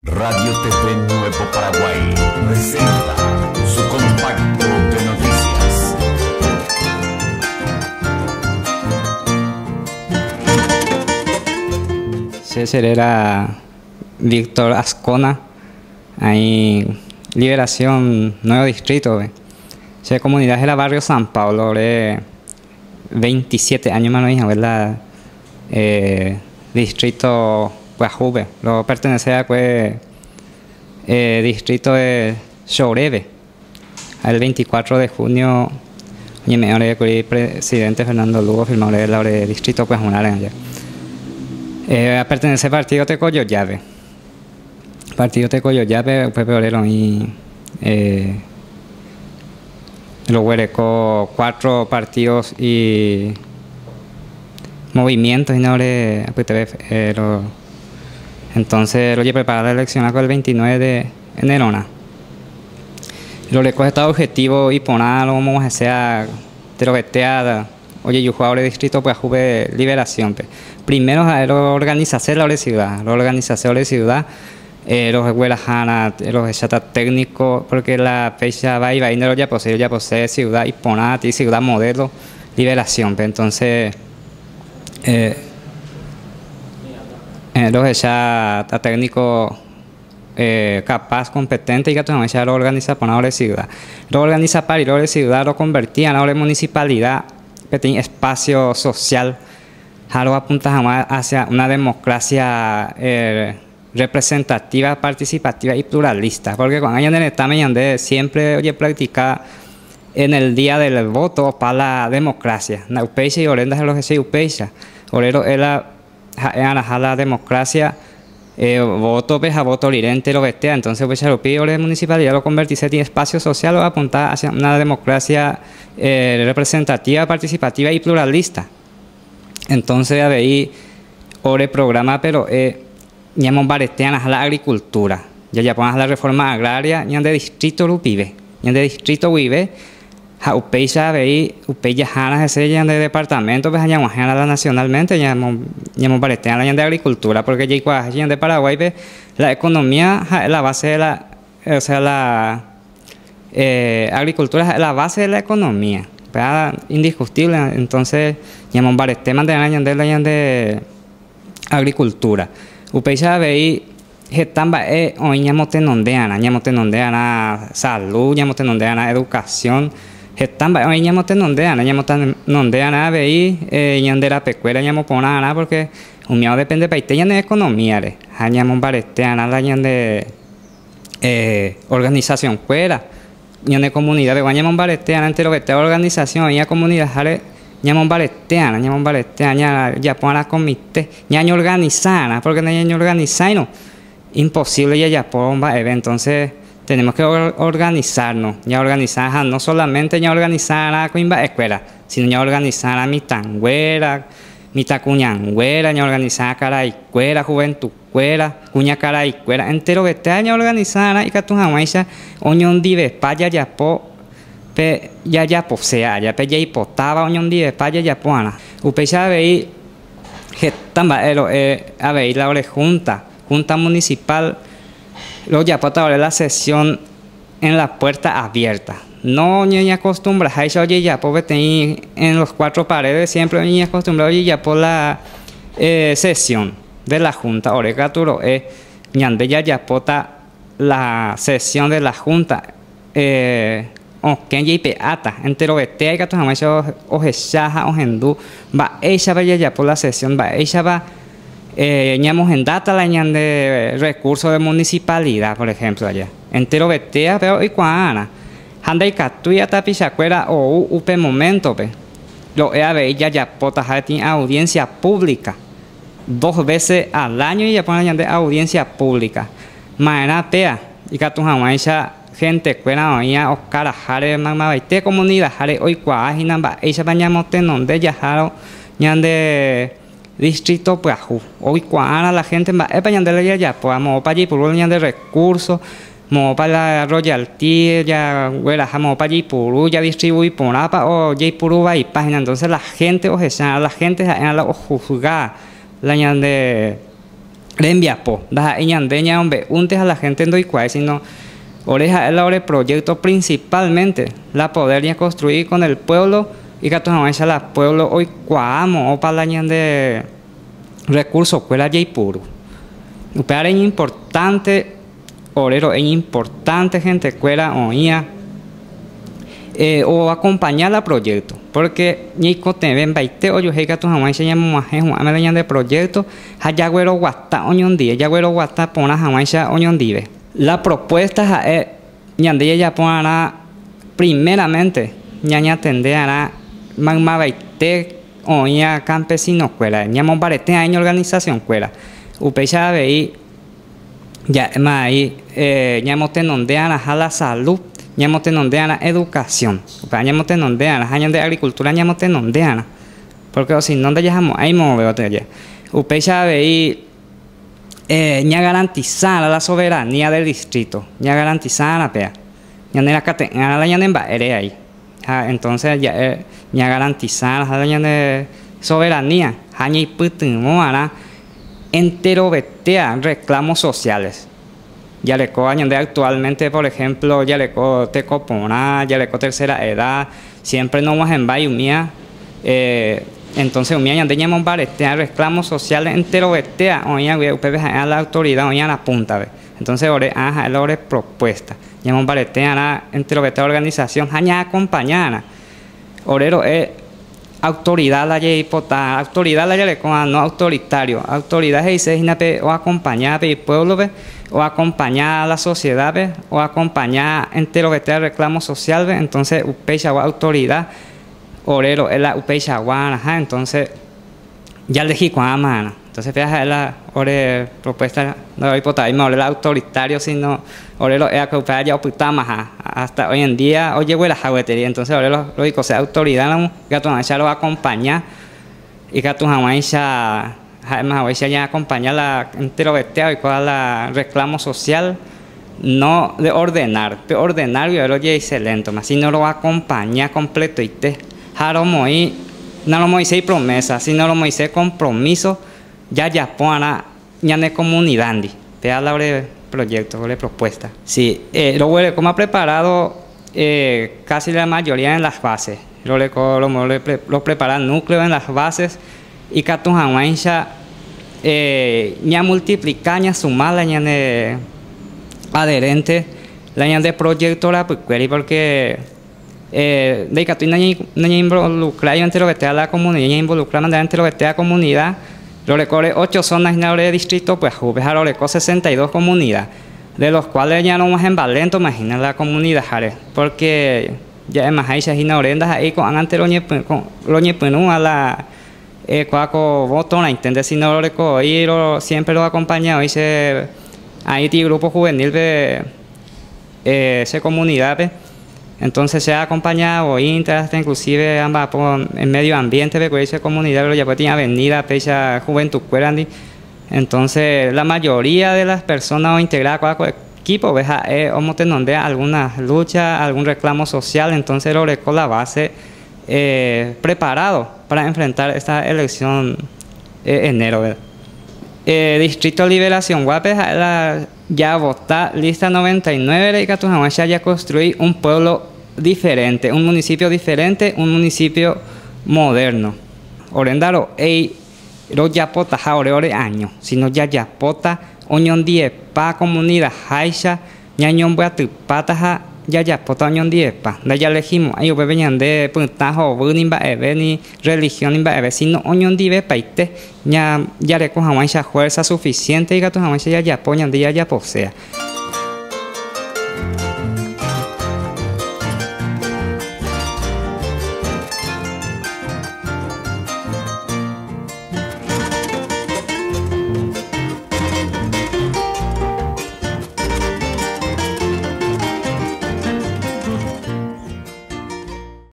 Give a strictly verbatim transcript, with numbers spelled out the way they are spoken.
Radio T V Nuevo Paraguay presenta su compacto de noticias. Ese era Víctor Ascona, ahí Liberación, Nuevo Distrito. Esa comunidad era barrio San Pablo, de veintisiete años más o menos, ¿verdad? Eh, distrito Guajube, lo pertenece a pues, eh, distrito de Chorebe. El veinticuatro de junio, el presidente Fernando Lugo firmó el distrito pues una eh, pertenece al partido de Coyollave. Partido de Coyollave, Pepe Orero y eh, lo huereco cuatro partidos y movimientos y no le eh, lo, entonces lo lleva preparar la elección el veintinueve de enero. Lo le coge este objetivo y poner como sea de lo veteada. Oye, yo juego de distrito pues jugué liberación. Pe. Primero la organización de la ciudad, la organización de la ciudad, eh, los huelajana, los chatas técnicos, porque la fecha va y va y no ya posee, ya posee ciudad y ponat y ciudad modelo, liberación. Pe. Entonces, eh, eh, los chatas técnicos eh, capaz, competente y que todo lo organiza por una ciudad. Lo organiza para y lo de ciudad lo convertía en una municipalidad que tiene espacio social, algo apunta jamás hacia una democracia eh, representativa, participativa y pluralista, porque cuando hay en el examen de siempre oye practicar en el día del voto para la democracia, na upeixa y orenda lo que se upeixa, orero es la a la democracia eh, voto peja voto lirente lo vestea, entonces pues lo pide la municipalidad lo convertirse en espacio social o apuntar hacia una democracia eh, representativa, participativa y pluralista. Entonces a ver ore programa pero eh, ñamos barestean a la agricultura, ya ya ponen la reforma agraria, ñan de distrito lo pibe, ñan de distrito vive, ja upeixa a ver upeixa janas ese ñan de departamento, pues ñamos jana nacionalmente, ñamos ñamos barestean la ñan de agricultura, porque ya igual ñan de Paraguay ve la economía ja, la base de la, o sea la eh, agricultura es la base de la economía. Indiscutible, entonces ñamos varios temas de la de la de agricultura. Upeixa veí getamba e hoy ñamos tenondeana, ñamos tenondeana salud, ñamos tenondeana educación, getamba hoy ñamos tenondeana, ñamos tenondeana veí eh ñandera pecuera ñamos ponana porque un mío depende paite ñan de economía re, ñamos varios teana la ñan de eh organización fuera. Ñan de comunidad de guañamon baresteana entero que esta organización y comunidad jale ñamon baresteana ñamon baresteana ya pon la comité ñaño organizana porque no ñaño organizano imposible ya ya pon va entonces tenemos que organizarnos ya organizar no solamente ya organizar a coimba escuela sino ya organizar a mi tanguera mi tacuñanguera ya organizar cara y cuera juventud cuera, cuña cara y cuera, entero que este año organizada y que tu jamaisha, oñón dive, paya ya po, pe ya ya posea, ya pe ya hipotaba, oñón dive, paya ya poana. Upeixa veí, que tamba, eh, a ver, la hora junta, junta municipal, lo ya pota la sesión en la puerta abierta. No ni acostumbra, haisha oye ya po en los cuatro paredes, siempre ni acostumbra oye ya por la eh, sesión de la Junta, Oregaturo, eh, ñande ya ya pota la sesión de la Junta, eh, o que ya peata, entero este hay que tu jamás o jechaja o hendú, va ella va ya ya por la sesión, va ella va, eh, ñamos en data la ñan de recursos de municipalidad, por ejemplo, allá, entero vetea, pero y cuana, anda y catuya tapichacuera o upe momento, pe, lo he a ver ya ya pota tiene audiencia pública. Dos veces al año y ya ponen de audiencia pública. Maena pea y que tu jamaisha gente cuena oía o cara jare mamá baite comunidad jare hoy cuajina ba ella bañamos tenon de yajaro ñan de distrito puaju hoy cuana la gente va e bañan de ya ya pues mo para allí por ñan de recursos mo para la royalty ya huela mo para allí por ya distribuir por apa o ya por va y página entonces la gente o esa la gente en la juzgar la ñan de Rembiapo, da iñandeña hombre, untes a la gente en doicuay, sino oreja el ore proyecto principalmente la poder construir con el pueblo y que a la pueblo hoy cuamo o para de recursos cuela y puro. Pero es importante, orero, es importante gente cuela oía eh, o acompañar al proyecto. Porque ni cote ven baite o yo he que tu jamás se llama más un ameña de proyecto, haya güero guata oñón día, ya güero guata pona jamás ya oñón dive. La propuesta es ñandilla ya pona primeramente ñaña tendera magma baite oña campesino cuela, ñamo barete año organización cuela. Upecha veí ya más ahí eh, ñamo tenondeana a la salud. Ñamo tenondeana educación, ñamo tenondeana, años de agricultura ñamo tenondeana, porque si no te llamamos ahí me veo te upecha veí eh, ña garantizar la soberanía del distrito, ña garantizar la pea, ña ne la catena la ña de ere ahí, ja, entonces ya eh, ña garantizar la ña de soberanía, aña y putin ara entero vetea reclamos sociales. Ya le de actualmente, por ejemplo, ya le tecopona, ya le tercera edad, siempre no vamos en bayumía, eh, entonces umía ya teníamos baretea reclamos sociales entero vetea, oía ustedes a la autoridad, oía la punta, ve. Entonces ore, ajá, el ore propuesta, ya hemos baretea la entero vetea organización, aña acompañada, orero es autoridad la hipota, autoridad la le no autoritario, autoridad es dice o acompañar el pueblo ve, o acompañar a la sociedad ve, o acompañar entero que te reclamo social ve, entonces upecha o autoridad orero es la upecha guana, entonces ya elegí cuán mano, entonces fíjate la ore propuesta no hipota y me la autoritario sino orero es que upea ya opta más hasta hoy en día oye güey la jaguetería entonces orero lo digo sea autoridad la gato ya lo acompaña y gato jamás ya jamás ya acompaña la entero vetea y cuál la reclamo social no de ordenar de ordenar y orero ya excelente más si no lo acompaña completo y te jaro muy no lo moisés promesa sino lo moisés compromiso ya ya pona ya de comunidad te habla de proyecto de propuesta sí eh, lo huele como ha preparado eh, casi la mayoría en las bases lo le lo, lo, lo prepara el núcleo en las bases y que tu ya eh, ya multiplicar ya sumar la ya de adherente la ya de proyecto la porque eh, de que tú no no involucrar entre lo que te da la comunidad involucrar entre lo que te da comunidad lo recorre ocho zonas en el distrito, pues Jubeja lo recorre sesenta y dos comunidades, de los cuales ya no más en Valento, imagina la comunidad, jare, porque ya es más ahí se gina orendas ahí con antes lo ñepenu a la eh, cuaco voto, la intende si no lo recorre, y lo, siempre lo acompaña, hoy se ahí tiene grupo juvenil de eh, esa comunidad, entonces se ha acompañado Intras, inclusive ambas en medio ambiente de esa comunidad, pero ya pues tiene avenida, pecha juventud cuerandi. Entonces la mayoría de las personas integradas con el equipo, veja, eh, como tenonde alguna lucha, algún reclamo social, entonces lo con la base eh, preparado para enfrentar esta elección eh, enero. ¿verdad? Eh, Distrito Liberación Guapes ya vota lista noventa y nueve y Catujamacha ya construir un pueblo diferente, un municipio diferente, un municipio moderno. Orendaro ei ro yapota jaore ore año, sino ya yapota oñon die pa comunidad haisha ñañon voy a tupata ya yapota oñon die pa da ya elegimos ahí obeñan de puntajo bunimba eve ni religión imba eve sino oñon die paite ña ya recoja fuerza suficiente y gato jamás ya ya poñan día ya posea.